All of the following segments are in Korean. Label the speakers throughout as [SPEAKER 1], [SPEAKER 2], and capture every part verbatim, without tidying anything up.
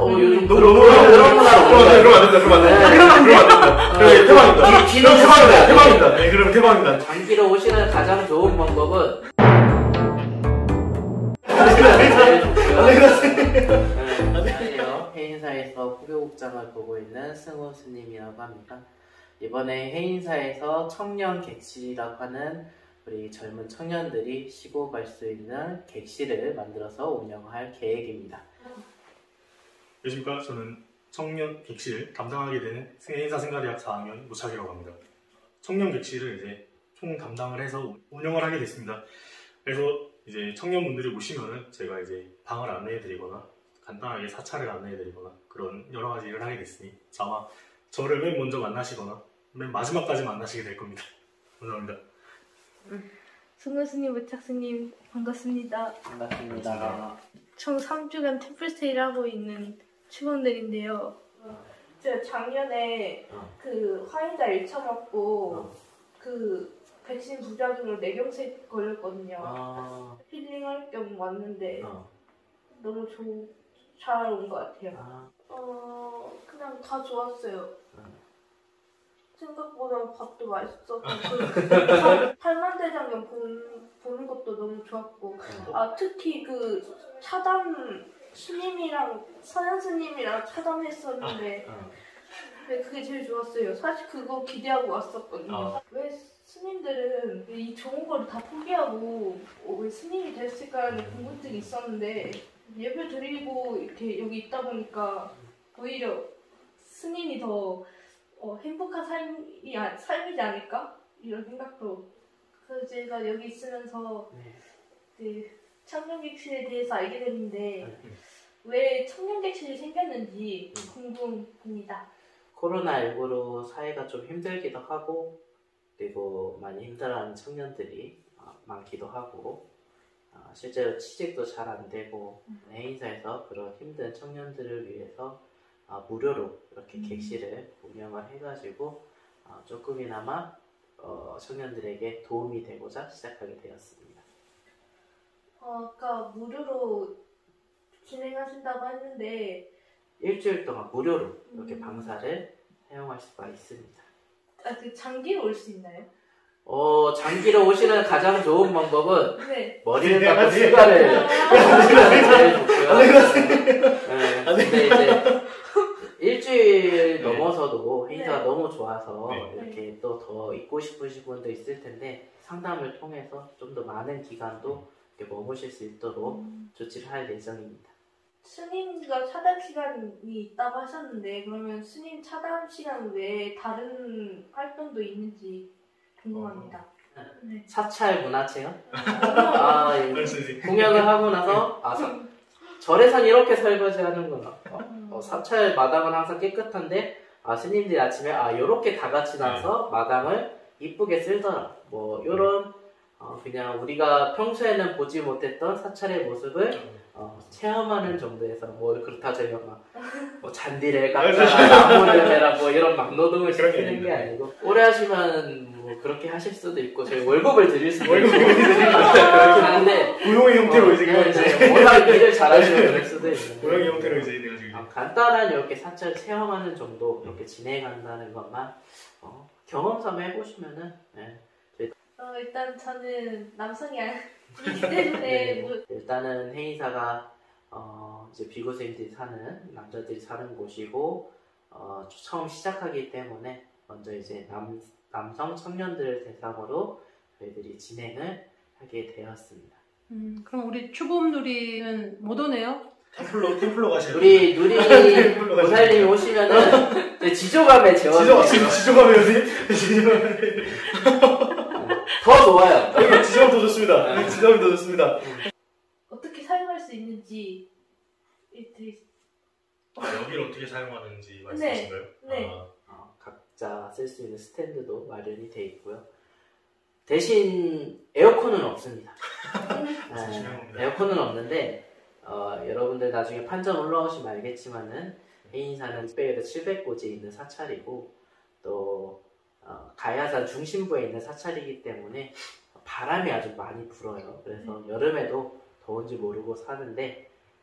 [SPEAKER 1] 너무 요즘
[SPEAKER 2] 너무 너무
[SPEAKER 1] 그런 문화로
[SPEAKER 2] 그러면 안 된다. 그러면 안 된다. 그러면 안 된다. 그래 태방입니다. 태방입니다. 태방입니다. 네, 그럼 태방입니다.
[SPEAKER 1] 장기로 오시는 가장 좋은 방법은 안녕하세요. 해인사에서 후교국장을 보고 있는 승우 스님이라고 합니다. 이번에 해인사에서 청년 객실이라고 하는 우리 젊은 청년들이 쉬고 갈 수 있는 객실을 만들어서 운영할 계획입니다.
[SPEAKER 2] 안녕하십니까. 저는 청년 객실 담당하게 되는 해인사 생활대학 사 학년 노착이라고 합니다. 청년 객실을 이제 총 담당을 해서 운영을 하게 됐습니다. 그래서 이제 청년분들이 오시면은 제가 이제 방을 안내해드리거나 간단하게 사찰을 안내해드리거나 그런 여러 가지 일을 하게 됐으니 아마 저를 맨 먼저 만나시거나 맨 마지막까지 만나시게 될 겁니다. 감사합니다.
[SPEAKER 3] 승우 스님, 무착 스님 반갑습니다.
[SPEAKER 1] 반갑습니다.
[SPEAKER 3] 총 삼 주간 템플스테이를 하고 있는 직원들인데요. 제가 작년에
[SPEAKER 1] 어.
[SPEAKER 3] 그 화이자 일 차 맞고
[SPEAKER 1] 어.
[SPEAKER 3] 그 백신 부작용으로 뇌경색 걸렸거든요.
[SPEAKER 1] 아...
[SPEAKER 3] 힐링할 겸 왔는데
[SPEAKER 1] 어.
[SPEAKER 3] 너무 잘 온 것 같아요.
[SPEAKER 1] 아...
[SPEAKER 3] 어 그냥 다 좋았어요.
[SPEAKER 1] 어.
[SPEAKER 3] 생각보다 밥도 맛있었고 그 팔만대장경 보는, 보는 것도 너무 좋았고 아 특히 그 차담 스님이랑 서현 스님이랑 차담했었는데
[SPEAKER 1] 어.
[SPEAKER 3] 네, 그게 제일 좋았어요. 사실 그거 기대하고 왔었거든요.
[SPEAKER 1] 어.
[SPEAKER 3] 왜 스님들은 이 좋은 거를 다 포기하고 왜 스님이 됐을까라는 궁금증이 있었는데 예배 드리고 이렇게 여기 있다 보니까 오히려 스님이 더 어, 행복한 삶이, 아, 삶이지 않을까? 이런 생각도. 그래서 제가 여기 있으면서
[SPEAKER 1] 네.
[SPEAKER 3] 그 청년객실에 대해서 알게 됐는데
[SPEAKER 1] 네.
[SPEAKER 3] 왜 청년객실이 생겼는지 궁금합니다.
[SPEAKER 1] 코로나십구로 사회가 좀 힘들기도 하고 그리고 많이 힘들어하는 청년들이 많기도 하고 실제로 취직도 잘 안 되고 해인사에서 그런 힘든 청년들을 위해서 무료로 이렇게 객실을 운영을 해가지고 조금이나마 청년들에게 도움이 되고자 시작하게 되었습니다.
[SPEAKER 3] 어, 아까 무료로 진행하신다고 했는데
[SPEAKER 1] 일주일 동안 무료로 이렇게
[SPEAKER 3] 음.
[SPEAKER 1] 방사를 사용할 수가 있습니다.
[SPEAKER 3] 아, 그 장기로 올 수 있나요?
[SPEAKER 1] 어, 장기로 오시는 가장 좋은 방법은
[SPEAKER 3] 네.
[SPEAKER 1] 머리를 깎고 휴가를 해줬고요. 네, 근데 이제 일주일 넘어서도 행사가
[SPEAKER 2] 네.
[SPEAKER 1] 너무 좋아서
[SPEAKER 2] 네.
[SPEAKER 1] 이렇게 또 더 있고 싶으신 분도 있을 텐데 상담을 통해서 좀 더 많은 기간도 이렇게 머무실 수 있도록
[SPEAKER 3] 음.
[SPEAKER 1] 조치를 할 예정입니다.
[SPEAKER 3] 스님과 차담 시간이 있다고 하셨는데 그러면 스님 차담 시간 외에 다른 활동도 있는지 궁금합니다.
[SPEAKER 1] 어.
[SPEAKER 3] 네.
[SPEAKER 1] 사찰 문화체험? 아, 예.
[SPEAKER 2] 말씀해
[SPEAKER 1] 공연을 하고 나서 아, 사, 절에선 이렇게 설거지하는구나. 어, 어, 사찰 마당은 항상 깨끗한데 아, 스님들이 아침에 아 이렇게 다 같이 나서 마당을 이쁘게 쓸더라. 뭐 이런 어, 그냥 우리가 평소에는 보지 못했던 사찰의 모습을 어, 체험하는 정도에서 뭐 그렇다 저희가 막 뭐 잔디를 깎아라 나무를 해라 뭐 이런 막 노동을 시키는 게 아니고 오래 하시면 뭐 그렇게 하실 수도 있고 저희 월급을 드릴 수도 있고 그렇게 하는데
[SPEAKER 2] 고용의 형태로 이제
[SPEAKER 1] 어, 이제 워낙 일을 잘하시고 그럴 수도 있는데
[SPEAKER 2] 고용의 형태로 이제 돼가지고
[SPEAKER 1] 어, 간단한 이렇게 사찰 체험하는 정도 이렇게 진행한다는 것만 어, 경험 삼아 해보시면은 네.
[SPEAKER 3] 어, 일단 저는 남성이 아니기 때문에
[SPEAKER 1] 네,
[SPEAKER 3] 뭐,
[SPEAKER 1] 일단은 해인사가 어, 이제 비고생들이 사는 남자들이 사는 곳이고 어, 처음 시작하기 때문에 먼저 이제 남, 남성 청년들을 대상으로 저희들이 진행을 하게 되었습니다.
[SPEAKER 4] 음, 그럼 우리 추범누리는 못 오네요?
[SPEAKER 2] 템플로 템플로 가셔야
[SPEAKER 1] 우리 누리 보살님이 오시면은 이제 지조감에 재워
[SPEAKER 2] 지조 지조감에 요새 지조감에
[SPEAKER 1] 더 좋아요.
[SPEAKER 2] 여기 지조감 더 좋습니다. 네, 지조감이 더 좋습니다.
[SPEAKER 3] 어떻게 사용할 수 있는지 이렇게
[SPEAKER 2] 아, 여기를 어떻게 사용하는지 말씀하신가요?
[SPEAKER 3] 네.
[SPEAKER 2] 아,
[SPEAKER 1] 어, 각자 쓸 수 있는 스탠드도 마련이 되어 있고요. 대신 에어컨은 없습니다. 네, 에어컨은 없는데 어, 여러분들 나중에 판전 올라오시면 알겠지만은 해인사는 육백에서 칠백 고지에 있는 사찰이고 또 어, 가야산 중심부에 있는 사찰이기 때문에 바람이 아주 많이 불어요. 그래서 여름에도 더운지 모르고 사는데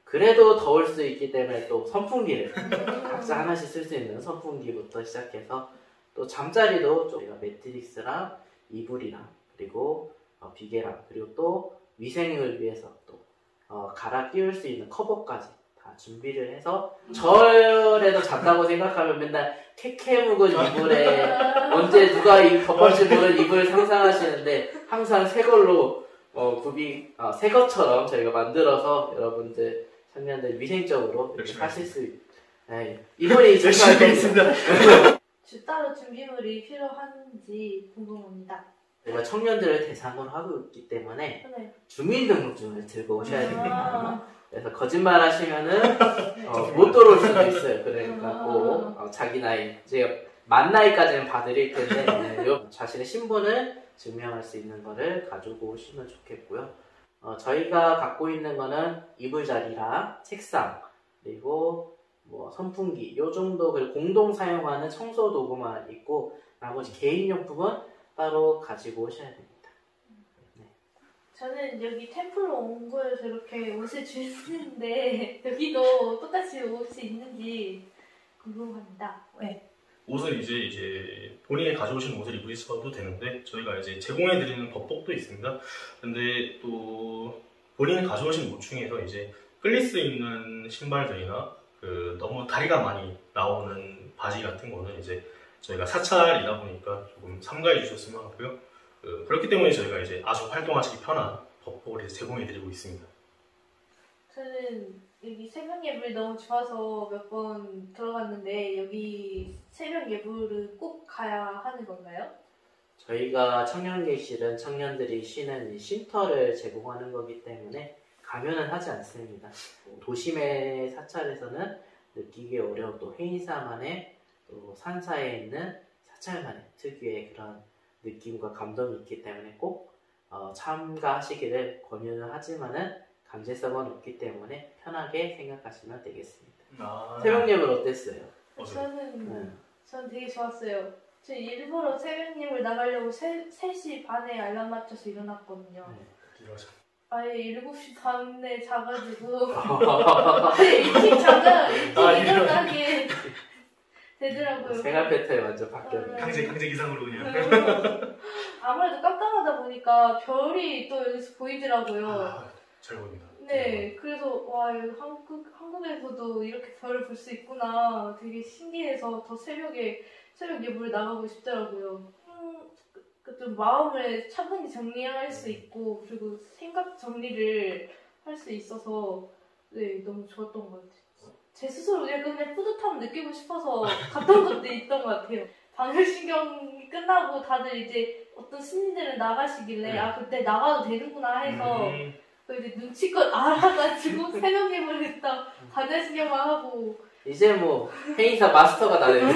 [SPEAKER 1] 그래도 더울 수 있기 때문에 또 선풍기를 각자 하나씩 쓸 수 있는 선풍기부터 시작해서 또 잠자리도 저희가 매트릭스랑 이불이랑 그리고 어, 비계랑 그리고 또 위생을 위해서 또 어, 갈아 끼울 수 있는 커버까지 다 준비를 해서 절에도 잤다고 생각하면 맨날 캐캐 묵은 이불에 언제 누가 이 덮어줄 모른 이불을 상상하시는데 항상 새 걸로 어, 구비 어, 새 것처럼 저희가 만들어서 여러분들 청년들 위생적으로 이렇게 사실 수 있... 네, 이분이
[SPEAKER 2] 열심히 있습니다.
[SPEAKER 3] 주 따로 준비물이 필요한지 궁금합니다.
[SPEAKER 1] 저희가 청년들을 대상으로 하고 있기 때문에
[SPEAKER 3] 네.
[SPEAKER 1] 주민등록증을 들고 오셔야 됩니다.
[SPEAKER 3] 아,
[SPEAKER 1] 그래서 거짓말 하시면은 어, 못 들어올 수도 있어요. 그러니까 꼭 어, 자기 나이 이제 만 나이까지는 봐드릴 텐데 네, 요 자신의 신분을 증명할 수 있는 거를 가지고 오시면 좋겠고요. 어, 저희가 갖고 있는 거는 이불 자리랑 책상 그리고 뭐 선풍기 요 정도 그리고 공동 사용하는 청소 도구만 있고 나머지 개인 용품은 따로 가지고 오셔야 됩니다. 네.
[SPEAKER 3] 저는 여기 템플로 온 거에서 이렇게 옷을 주시는데 여기도 똑같이 옷이 있는지 궁금합니다.
[SPEAKER 4] 네.
[SPEAKER 2] 옷은 이제 이제 본인이 가져오신 옷을 입으셔도 되는데 저희가 이제 제공해드리는 법복도 있습니다. 근데 또 본인이 가져오신 옷 중에서 이제 끌릴 수 있는 신발들이나 그 너무 다리가 많이 나오는 바지 같은 거는 이제 저희가 사찰이다 보니까 조금 삼가해 주셨으면 하고요. 그, 그렇기 때문에 저희가 이제 아주 활동하시기 편한 법복을 제공해드리고 있습니다.
[SPEAKER 3] 저는 여기 새벽 예불이 너무 좋아서 몇 번 들어갔는데 여기 새벽 예불은 꼭 가야 하는 건가요?
[SPEAKER 1] 저희가 청년객실은 청년들이 쉬는 이 쉼터를 제공하는 거기 때문에 강요는 하지 않습니다. 도심의 사찰에서는 느끼기 어려운 또 해인사만의 또 산사에 있는 사찰만의 특유의 그런 느낌과 감동이 있기 때문에 꼭 어, 참가하시기를 권유는 하지만은 강제성은 없기 때문에 편하게 생각하시면 되겠습니다.
[SPEAKER 2] 아,
[SPEAKER 1] 새벽 예불 어땠어요?
[SPEAKER 2] 어서.
[SPEAKER 3] 저는
[SPEAKER 1] 네.
[SPEAKER 3] 전 되게 좋았어요. 저 일부러 새벽 예불 나가려고 세, 세 시 반에 알람 맞춰서 일어났거든요.
[SPEAKER 1] 네.
[SPEAKER 2] 이러죠.
[SPEAKER 3] 아예 일곱 시 반에 자가지고 네, 일찍 자가 일찍
[SPEAKER 2] 아,
[SPEAKER 3] 일어나게 되더라고요.
[SPEAKER 1] 생활 패턴이 완전 바뀌었네요.
[SPEAKER 2] 강제 강제 기상으로 그냥.
[SPEAKER 3] 음, 아무래도 깜깜하다 보니까 별이 또 여기서 보이더라고요.
[SPEAKER 2] 아, 잘 보입니다.
[SPEAKER 3] 네, 그래서 와 여기 한국 한국에서도 이렇게 별을 볼 수 있구나. 되게 신기해서 더 새벽에 새벽 예불 나가고 싶더라고요. 음, 그 좀 마음을 차분히 정리할 수 있고 그리고 생각 정리를 할 수 있어서 네 너무 좋았던 것 같아요. 제 스스로 약간 그냥 뿌듯함을 느끼고 싶어서 갔던 것도 있던 것 같아요. 방열신경이 끝나고 다들 이제 어떤 스님들은 나가시길래
[SPEAKER 2] 네.
[SPEAKER 3] 아 그때 나가도 되는구나 해서
[SPEAKER 2] 음,
[SPEAKER 3] 그 이제 눈치껏 알아가지고 새벽 예불을 했다 방열신경만 하고
[SPEAKER 1] 이제 뭐 해인사 마스터가 나네요.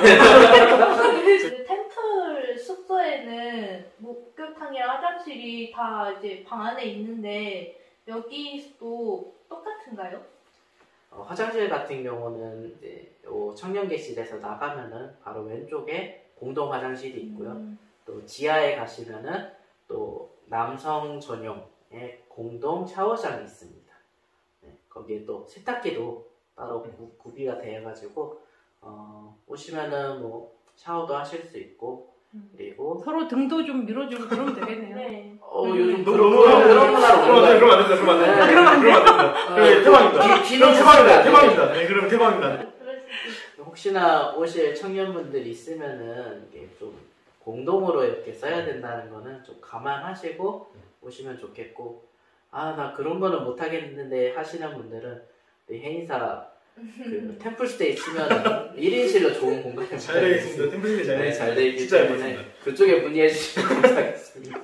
[SPEAKER 3] 그 템플 숙소에는 목욕탕이랑 화장실이 다 이제 방 안에 있는데 여기도 똑같은가요?
[SPEAKER 1] 어, 화장실 같은 경우는 이제 요 청년객실에서 나가면은 바로 왼쪽에 공동 화장실이 있고요.
[SPEAKER 3] 음,
[SPEAKER 1] 또 지하에 가시면은 또 남성 전용의 공동 샤워장이 있습니다. 네, 거기에 또 세탁기도 따로 구, 구비가 되어가지고 어, 오시면은 뭐 샤워도 하실 수 있고
[SPEAKER 3] 음.
[SPEAKER 1] 그리고
[SPEAKER 4] 서로 등도 좀 밀어주고 그러면 되겠네요.
[SPEAKER 3] 네.
[SPEAKER 1] 어, 요즘
[SPEAKER 2] 너무
[SPEAKER 1] 그런
[SPEAKER 2] 너무
[SPEAKER 1] 그런 그런 문화로
[SPEAKER 2] 그러면 안
[SPEAKER 1] 오는
[SPEAKER 2] 됩니다. 그러면 안 됩니다.
[SPEAKER 1] 네.
[SPEAKER 2] 그러면 안 됩니다. 그러면 안 됩니다.
[SPEAKER 1] 귀-
[SPEAKER 2] 그럼
[SPEAKER 1] 귀는
[SPEAKER 2] 태방입니다.
[SPEAKER 1] 안 돼.
[SPEAKER 2] 태방입니다. 네, 그러면 태방입니다.
[SPEAKER 3] 그럴 수 있어요.
[SPEAKER 1] 혹시나 오실 청년분들이 있으면은 이게 좀 공동으로 이렇게 써야 된다는 거는 좀 감안하시고 오시면 좋겠고 아 나 그런 거는 못 하겠는데 하시는 분들은 우리 해인사 그 템플스테이 치면 일 인실로 좋은 공간이
[SPEAKER 2] 잘 되겠습니다. 템플이 잘
[SPEAKER 1] 네,
[SPEAKER 2] 되겠습니다.
[SPEAKER 1] 잘 되기
[SPEAKER 2] 진짜 잘
[SPEAKER 1] 때문에
[SPEAKER 2] 되겠습니다.
[SPEAKER 1] 그쪽에 문의해 주시면 감사하겠습니다.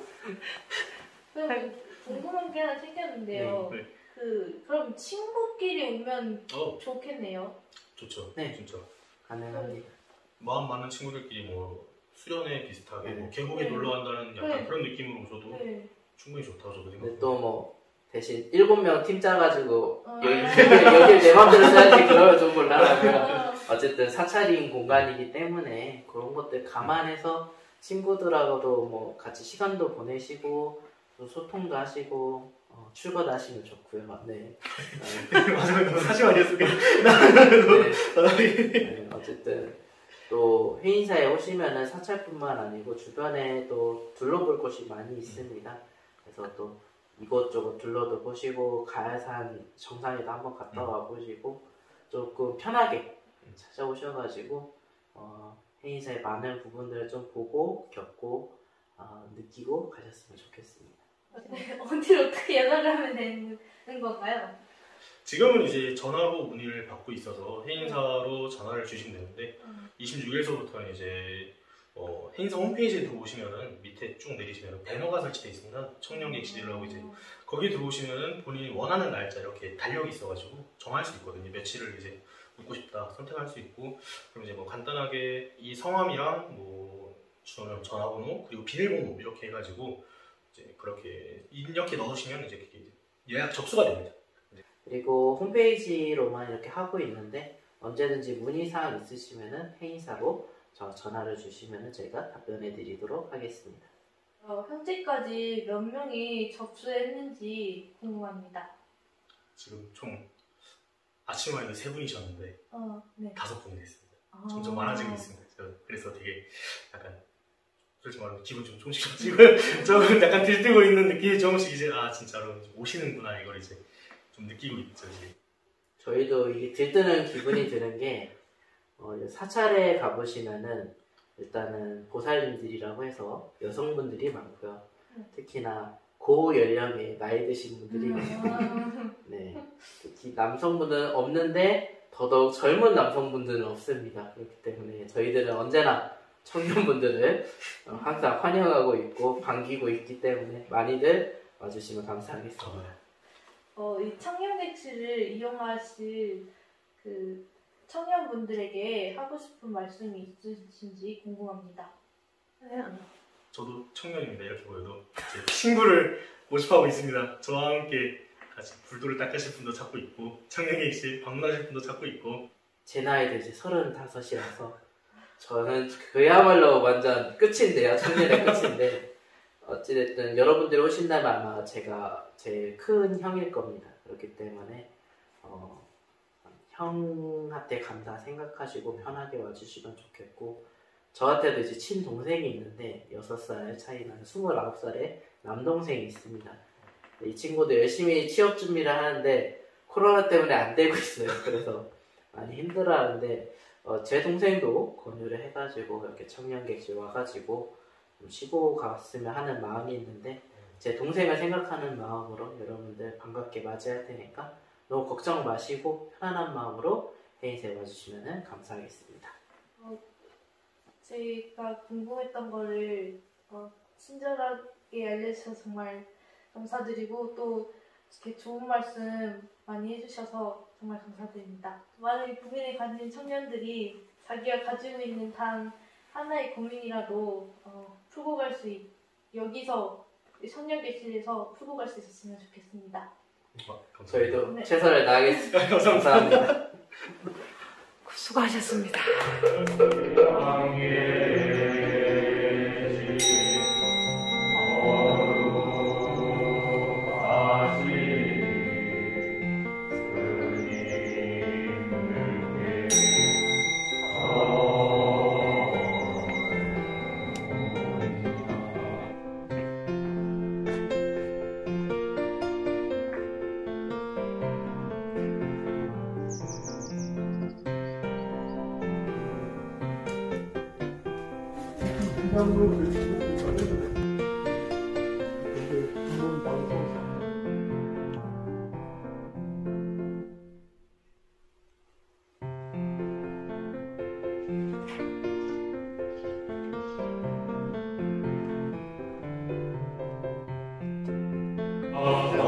[SPEAKER 3] 그리고 궁금한 게 하나 생겼는데요.
[SPEAKER 2] 네, 네.
[SPEAKER 3] 그 그럼 친구끼리 오면
[SPEAKER 2] 어,
[SPEAKER 3] 좋겠네요.
[SPEAKER 2] 좋죠.
[SPEAKER 1] 네.
[SPEAKER 2] 진짜.
[SPEAKER 1] 가능합니다.
[SPEAKER 2] 마음 맞는 친구들끼리 뭐 수련회 비슷하게
[SPEAKER 1] 네.
[SPEAKER 2] 뭐 계곡에
[SPEAKER 3] 네.
[SPEAKER 2] 놀러 간다는 약간
[SPEAKER 3] 네.
[SPEAKER 2] 그런 느낌으로 오셔도
[SPEAKER 3] 네.
[SPEAKER 2] 충분히 좋다 저도
[SPEAKER 1] 근데
[SPEAKER 2] 생각합니다.
[SPEAKER 1] 또 뭐 대신 일곱 명 팀 짜가지고
[SPEAKER 3] 아.
[SPEAKER 1] 여기 여기 내 맘대로 써야지 그러면 좀 곤란하고요.
[SPEAKER 3] 아,
[SPEAKER 1] 어쨌든 사찰인 공간이기 때문에 그런 것들 감안해서 친구들하고도 뭐 같이 시간도 보내시고 또 소통도 하시고 어, 출근하시면 좋고요. 네.
[SPEAKER 2] 맞아요. 사실 아니었습니까?
[SPEAKER 1] 네. 네, 어쨌든 또 해인사에 오시면은 사찰뿐만 아니고 주변에 또 둘러볼 곳이 많이 있습니다. 그래서 또 이곳저곳 둘러도 보시고 가야산 정상에도 한번 갔다 와 보시고 조금 편하게 찾아오셔가지고 어, 해인사의 많은 부분들을 좀 보고 겪고 어, 느끼고 가셨으면 좋겠습니다.
[SPEAKER 3] 네, 어디로 어떻게 연락을 하면 되는 건가요?
[SPEAKER 2] 지금은 이제 전화로 문의를 받고 있어서 해인사로 전화를 주시면 되는데
[SPEAKER 3] 음.
[SPEAKER 2] 이십육 일서부터는 이제 어, 해인사 홈페이지에 들어오시면은 밑에 쭉 내리시면 배너가 설치되어 있습니다. 청년객실이라고 이제 거기 들어오시면은 본인이 원하는 날짜 이렇게 달력이 있어가지고 정할 수 있거든요. 며칠을 이제 묵고 싶다 선택할 수 있고 그럼 이제 뭐 간단하게 이 성함이랑 뭐 주소면 전화번호 그리고 비밀번호 이렇게 해가지고 이제 그렇게 입력해 넣으시면 이제 그게 예약 접수가 됩니다.
[SPEAKER 1] 그리고 홈페이지로만 이렇게 하고 있는데 언제든지 문의사항 있으시면은 해인사로 저 전화를 주시면은 저희가 답변해 드리도록 하겠습니다.
[SPEAKER 3] 어, 현재까지 몇 명이 접수했는지 궁금합니다.
[SPEAKER 2] 지금 총 아침 와인은 세 분이셨는데
[SPEAKER 3] 어, 네.
[SPEAKER 2] 다섯 분이 됐습니다.
[SPEAKER 3] 아.
[SPEAKER 2] 점점 많아지고 있습니다. 그래서 되게 약간 솔직히 말하면 기분 좀 조금씩 지금 조금 약간 들뜨고 있는 느낌이 조금씩 이제 아 진짜로 오시는구나 이걸 이제 좀 느끼고 있죠 지금.
[SPEAKER 1] 저희도 이게 들뜨는 기분이 드는 게 어, 사찰에 가보시면은 일단은 보살님들이라고 해서 여성분들이 많고요. 특히나 고연령의 나이 드신 분들이 많고 네. 특히 남성분들은 없는데 더더욱 젊은 남성분들은 없습니다. 그렇기 때문에 저희들은 언제나 청년분들을 항상 환영하고 있고 반기고 있기 때문에 많이들 와주시면 감사하겠습니다.
[SPEAKER 3] 어, 이 청년객실을 이용하실 그 청년분들에게 하고 싶은 말씀이 있으신지 궁금합니다. 네.
[SPEAKER 2] 저도 청년입니다. 이렇게 보여도 제 친구를 모집하고 있습니다. 저와 함께 같이 불도를 닦으실 분도 찾고 있고 청년객실 방문하실 분도 찾고 있고
[SPEAKER 1] 제 나이도 이제 서른다섯이라서 저는 그야말로 완전 끝인데요. 청년의 끝인데 어찌됐든 여러분들이 오신다면 아마 제가 제일 큰 형일 겁니다. 그렇기 때문에 어, 형한테 간다 생각하시고 편하게 와주시면 좋겠고 저한테도 이제 친동생이 있는데 여섯 살 차이 나는 스물아홉 살의 남동생이 있습니다. 이 친구도 열심히 취업 준비를 하는데 코로나 때문에 안 되고 있어요. 그래서 많이 힘들어하는데 어, 제 동생도 권유를 해가지고 이렇게 청년객실 와가지고 좀 쉬고 갔으면 하는 마음이 있는데 제 동생을 생각하는 마음으로 여러분들 반갑게 맞이할 테니까 너무 걱정 마시고 편안한 마음으로 해인사에 와주시면 감사하겠습니다.
[SPEAKER 3] 어, 제가 궁금했던 거를 어, 친절하게 알려주셔서 정말 감사드리고 또 이렇게 좋은 말씀 많이 해주셔서 정말 감사드립니다. 많은 고민을 가진 청년들이 자기가 가지고 있는 단 하나의 고민이라도 어, 풀고 갈 수 있, 여기서 청년객실에서 풀고 갈 수 있었으면 좋겠습니다.
[SPEAKER 2] 아, 감사합니다.
[SPEAKER 1] 저희도
[SPEAKER 3] 네.
[SPEAKER 1] 최선을 다하겠습니다. 감사합니다.
[SPEAKER 4] 수고하셨습니다.
[SPEAKER 2] 아,